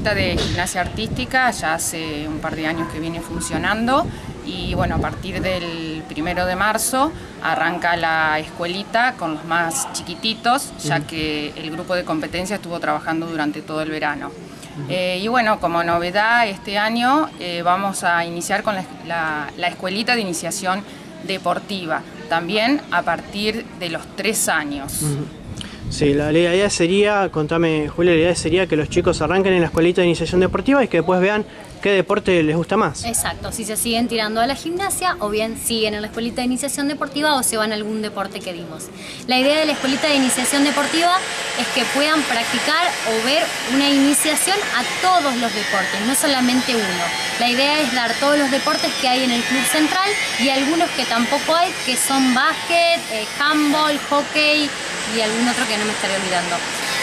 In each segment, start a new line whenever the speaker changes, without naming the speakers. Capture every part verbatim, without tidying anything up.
escuelita de gimnasia artística ya hace un par de años que viene funcionando y bueno, a partir del primero de marzo arranca la escuelita con los más chiquititos, ya que el grupo de competencia estuvo trabajando durante todo el verano. Eh, y bueno, como novedad este año eh, vamos a iniciar con la, la, la escuelita de iniciación deportiva, también a partir de los tres años.
Uh-huh. Sí, la idea sería, contame Julia, la idea sería que los chicos arranquen en la escuelita de iniciación deportiva y que después vean qué deporte les gusta más.
Exacto, si se siguen tirando a la gimnasia o bien siguen en la escuelita de iniciación deportiva o se van a algún deporte que dimos. La idea de la escuelita de iniciación deportiva es que puedan practicar o ver una iniciación a todos los deportes, no solamente uno. La idea es dar todos los deportes que hay en el Club Central y algunos que tampoco hay, que son básquet, eh, handball, hockey y algún otro que no me estaré olvidando.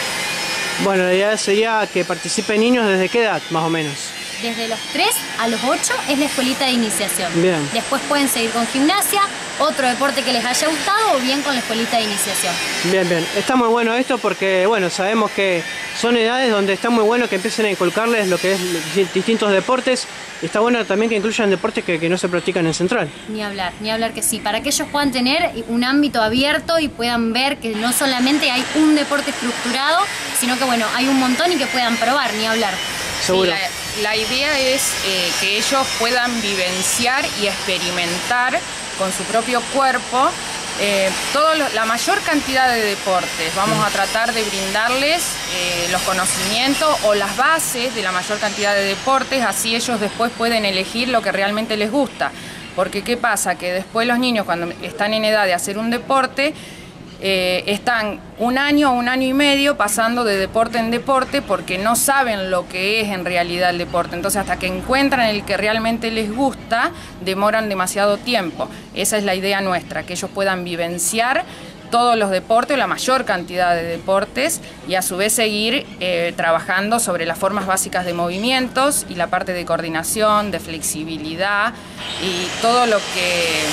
Bueno, la idea sería que participen niños desde qué edad, más o menos.
Desde los tres a los ocho es la escuelita de iniciación.
Bien.
Después pueden seguir con gimnasia, otro deporte que les haya gustado o bien con la escuelita de iniciación.
Bien, bien. Está muy bueno esto porque, bueno, sabemos que son edades donde está muy bueno que empiecen a inculcarles lo que es distintos deportes. Y está bueno también que incluyan deportes que, que no se practican en Central.
Ni hablar, ni hablar que sí. Para que ellos puedan tener un ámbito abierto y puedan ver que no solamente hay un deporte estructurado, sino que, bueno, hay un montón y que puedan probar, ni hablar.
Seguro.
Sí, la, la idea es eh, que ellos puedan vivenciar y experimentar con su propio cuerpo eh, todo lo, la mayor cantidad de deportes. Vamos a tratar de brindarles eh, los conocimientos o las bases de la mayor cantidad de deportes, así ellos después pueden elegir lo que realmente les gusta. Porque ¿qué pasa? Que después los niños cuando están en edad de hacer un deporte, Eh, están un año o un año y medio pasando de deporte en deporte porque no saben lo que es en realidad el deporte. Entonces hasta que encuentran el que realmente les gusta, demoran demasiado tiempo. Esa es la idea nuestra, que ellos puedan vivenciar todos los deportes, la mayor cantidad de deportes y a su vez seguir eh, trabajando sobre las formas básicas de movimientos y la parte de coordinación, de flexibilidad y todo lo que...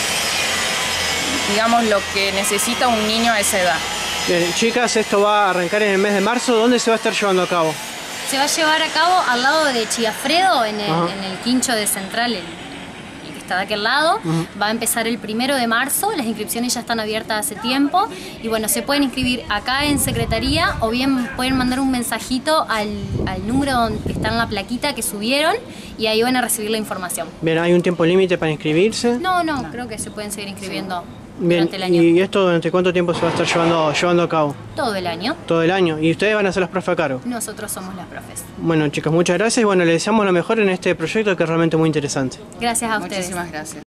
digamos, lo que necesita un niño a esa edad.
Bien, chicas, esto va a arrancar en el mes de marzo. ¿Dónde se va a estar llevando a cabo?
Se va a llevar a cabo al lado de Chiafredo, en el, en el quincho de Central, el, el que está de aquel lado. Uh-huh. Va a empezar el primero de marzo, las inscripciones ya están abiertas hace tiempo. Y bueno, se pueden inscribir acá en Secretaría o bien pueden mandar un mensajito al, al número donde está en la plaquita que subieron y ahí van a recibir la información.
Bien, ¿hay un tiempo límite para inscribirse?
No, no, no, creo que se pueden seguir inscribiendo.
Bien,
durante el año.
¿Y esto durante cuánto tiempo se va a estar llevando, llevando a cabo?
Todo el año.
Todo el año. ¿Y ustedes van a ser los profes a cargo?
Nosotros somos las profes.
Bueno, chicas, muchas gracias y bueno, les deseamos lo mejor en este proyecto que es realmente muy interesante.
Gracias a ustedes.
Muchísimas gracias.